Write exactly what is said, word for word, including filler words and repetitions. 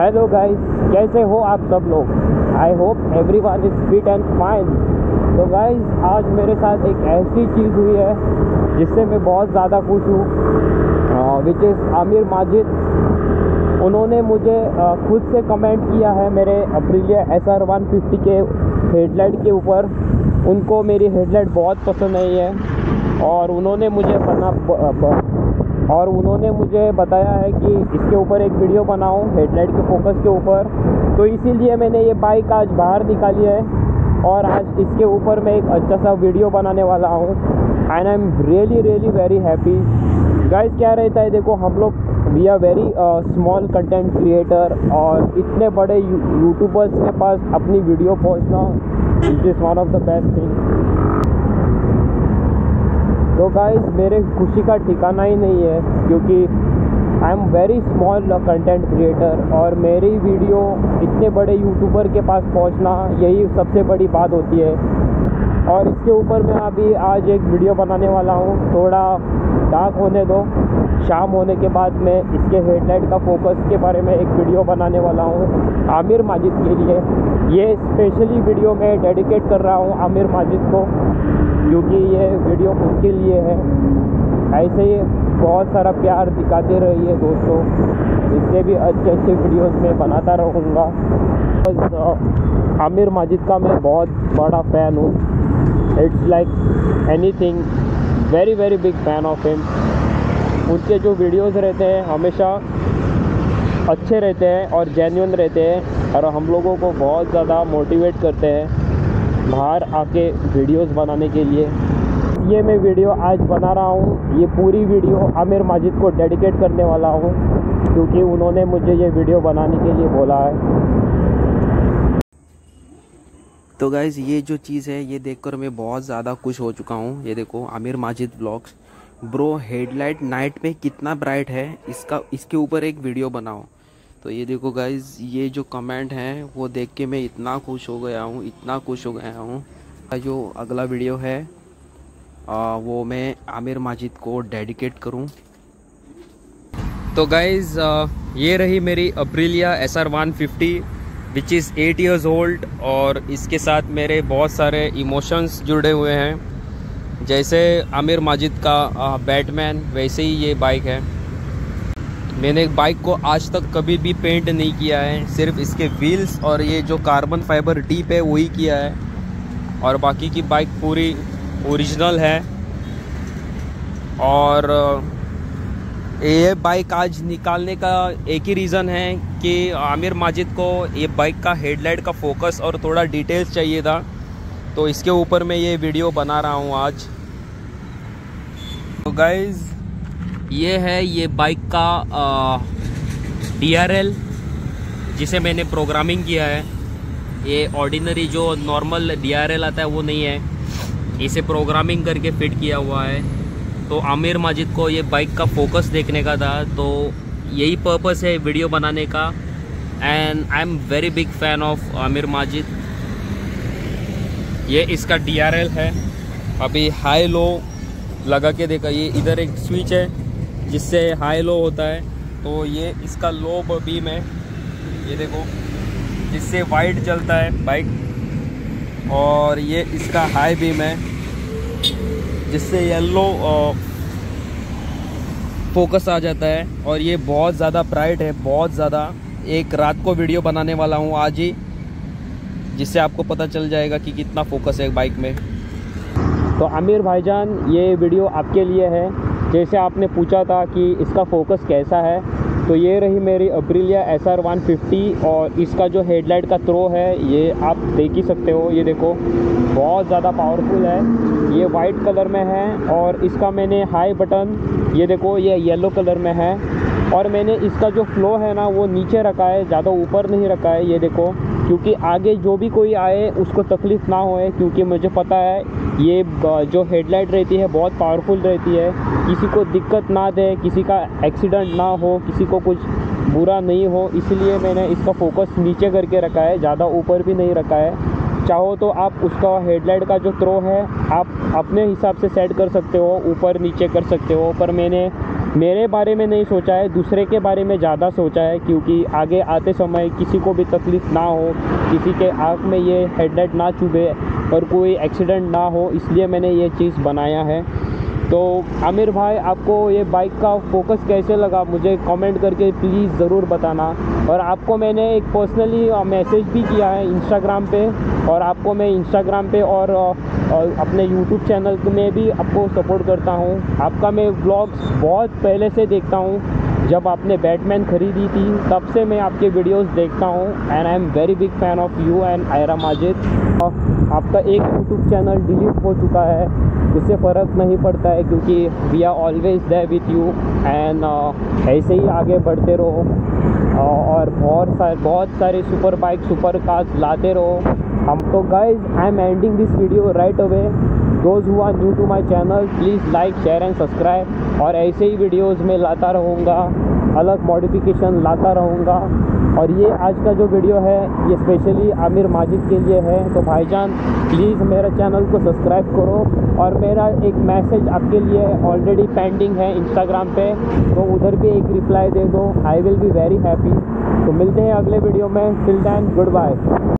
Hello guys, कैसे हो आप सब लोग। I hope everyone is fit and fine. तो गाइस, आज मेरे साथ एक ऐसी चीज़ हुई है जिससे मैं बहुत ज़्यादा खुश हूँ, विच इज़ आमिर माजिद। उन्होंने मुझे uh, खुद से कमेंट किया है मेरे Aprilia S R one fifty के हेडलाइट के ऊपर। उनको मेरी हेडलाइट बहुत पसंद आई है और उन्होंने मुझे बना ब, और उन्होंने मुझे बताया है कि इसके ऊपर एक वीडियो बनाऊं हेडलाइट के फोकस के ऊपर। तो इसीलिए मैंने ये बाइक आज बाहर निकाली है और आज इसके ऊपर मैं एक अच्छा सा वीडियो बनाने वाला हूँ। And I am really really very happy. Guys, क्या रहता है, देखो हम लोग we are very small content creator और इतने बड़े यूट्यूबर्स के पास अपनी वीडियो पहुँचना it is one of the best thing. तो गाइस, मेरे खुशी का ठिकाना ही नहीं है क्योंकि I am very small content creator और मेरी वीडियो इतने बड़े यूट्यूबर के पास पहुंचना यही सबसे बड़ी बात होती है। और इसके ऊपर मैं अभी आज एक वीडियो बनाने वाला हूं। थोड़ा डार्क होने दो, शाम होने के बाद मैं इसके हेडलाइट का फोकस के बारे में एक वीडियो बनाने वाला हूं आमिर माजिद के लिए। ये स्पेशली वीडियो मैं डेडिकेट कर रहा हूं आमिर माजिद को क्योंकि ये वीडियो उनके लिए है। ऐसे ही बहुत सारा प्यार दिखाते रहिए दोस्तों, इससे भी अच्छे अच्छे वीडियोस में बनाता रहूँगा। आमिर माजिद का मैं बहुत बड़ा फ़ैन हूँ। It's like anything, very very big fan of him. उनके जो वीडियोस रहते हैं हमेशा अच्छे रहते हैं और जेन्युइन रहते हैं और हम लोगों को बहुत ज़्यादा मोटिवेट करते हैं बाहर आके वीडियोस बनाने के लिए। ये मैं वीडियो आज बना रहा हूँ, ये पूरी वीडियो आमिर माजिद को डेडिकेट करने वाला हूँ क्योंकि उन्होंने मुझे ये वीडियो बनाने के लिए बोला है। तो गाइज़, ये जो चीज़ है ये देखकर मैं बहुत ज़्यादा खुश हो चुका हूँ। ये देखो, Aamir Majid vlogs. Bro, headlight night में कितना ब्राइट है, इसका इसके ऊपर एक वीडियो बनाओ। तो ये देखो गाइज़, ये जो कमेंट हैं वो देख के मैं इतना खुश हो गया हूँ, इतना खुश हो गया हूँ। जो अगला वीडियो है आ, वो मैं आमिर माजिद को डेडिकेट करूँ। तो गाइज़, ये रही मेरी Aprilia S R one fifty which is eight years old और इसके साथ मेरे बहुत सारे इमोशंस जुड़े हुए हैं। जैसे आमिर माजिद का बैटमैन, वैसे ही ये बाइक है। मैंने बाइक को आज तक कभी भी पेंट नहीं किया है, सिर्फ इसके व्हील्स और ये जो कार्बन फाइबर टीप है वही किया है और बाकी की बाइक पूरी ओरिजिनल है। और ये बाइक आज निकालने का एक ही रीज़न है कि आमिर माजिद को ये बाइक का हेडलाइट का फोकस और थोड़ा डिटेल्स चाहिए था, तो इसके ऊपर मैं ये वीडियो बना रहा हूँ आज। तो गाइज़, ये है ये बाइक का डी आर एल जिसे मैंने प्रोग्रामिंग किया है। ये ऑर्डिनरी जो नॉर्मल डी आर एल आता है वो नहीं है, इसे प्रोग्रामिंग करके फिट किया हुआ है। तो आमिर माजिद को ये बाइक का फोकस देखने का था, तो यही पर्पस है वीडियो बनाने का। And I am very big fan of Aamir Majid. ये इसका डी आर एल है। अभी हाई लो लगा के देखा, ये इधर एक स्विच है जिससे हाई लो होता है। तो ये इसका लो बीम है, ये देखो, जिससे वाइट जलता है बाइक। और ये इसका हाई बीम है जिससे येलो फोकस आ जाता है। और ये बहुत ज़्यादा ब्राइट है, बहुत ज़्यादा। एक रात को वीडियो बनाने वाला हूँ आज ही, जिससे आपको पता चल जाएगा कि कितना फोकस है बाइक में। तो आमिर भाईजान, ये वीडियो आपके लिए है। जैसे आपने पूछा था कि इसका फोकस कैसा है, तो ये रही मेरी Aprilia S R one fifty और इसका जो हेडलाइट का थ्रो है ये आप देख ही सकते हो। ये देखो, बहुत ज़्यादा पावरफुल है। ये वाइट कलर में है और इसका मैंने हाई बटन, ये देखो, ये येलो कलर में है। और मैंने इसका जो फ्लो है ना वो नीचे रखा है, ज़्यादा ऊपर नहीं रखा है। ये देखो, क्योंकि आगे जो भी कोई आए उसको तकलीफ़ ना होए, क्योंकि मुझे पता है ये जो हेडलाइट रहती है बहुत पावरफुल रहती है, किसी को दिक्कत ना दे, किसी का एक्सीडेंट ना हो, किसी को कुछ बुरा नहीं हो, इसलिए मैंने इसका फोकस नीचे करके रखा है, ज़्यादा ऊपर भी नहीं रखा है। चाहो तो आप उसका हेडलाइट का जो थ्रो है आप अपने हिसाब से सेट कर सकते हो, ऊपर नीचे कर सकते हो। पर मैंने मेरे बारे में नहीं सोचा है, दूसरे के बारे में ज़्यादा सोचा है, क्योंकि आगे आते समय किसी को भी तकलीफ़ ना हो, किसी के आँख में ये हेडलाइट ना चुभे और कोई एक्सीडेंट ना हो, इसलिए मैंने ये चीज़ बनाया है। तो आमिर भाई, आपको ये बाइक का फोकस कैसे लगा मुझे कमेंट करके प्लीज़ ज़रूर बताना। और आपको मैंने एक पर्सनली मैसेज भी किया है इंस्टाग्राम पे, और आपको मैं इंस्टाग्राम पे और, और अपने यूट्यूब चैनल में भी आपको सपोर्ट करता हूँ। आपका मैं व्लॉग्स बहुत पहले से देखता हूँ, जब आपने बैटमैन ख़रीदी थी तब से मैं आपके वीडियोस देखता हूँ, and I am very big fan of you and Ayra Majid. आपका एक यूट्यूब चैनल डिलीट हो चुका है, उससे फ़र्क नहीं पड़ता है, क्योंकि we are always there with you, and ऐसे ही आगे बढ़ते रहो uh, और बहुत सारे बहुत सारे सुपर बाइक सुपर कार्स लाते रहो हम। तो guys, I am ending this video right away. Those who are new to my channel, please like share and subscribe, और ऐसे ही वीडियोज़ में लाता रहूँगा, अलग मॉडिफिकेशन लाता रहूँगा। और ये आज का जो वीडियो है ये स्पेशली आमिर माजिद के लिए है। तो भाईजान प्लीज़ मेरे चैनल को सब्सक्राइब करो, और मेरा एक मैसेज आपके लिए ऑलरेडी पेंडिंग है इंस्टाग्राम पे, तो उधर भी एक रिप्लाई दे दो, I will be very happy. तो मिलते हैं अगले वीडियो में, टिल देन गुड बाय।